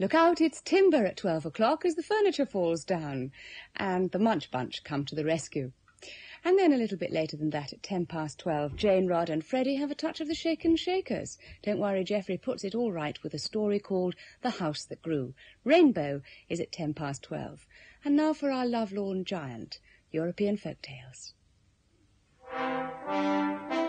Look out, it's timber at 12 o'clock as the furniture falls down. And the Munch Bunch come to the rescue. And then a little bit later than that, at 12:10, Jane, Rod and Freddie have a touch of the Shaken Shakers. Don't worry, Geoffrey puts it all right with a story called The House That Grew. Rainbow is at 12:10. And now for our Lovelorn Giant, European Folk Tales.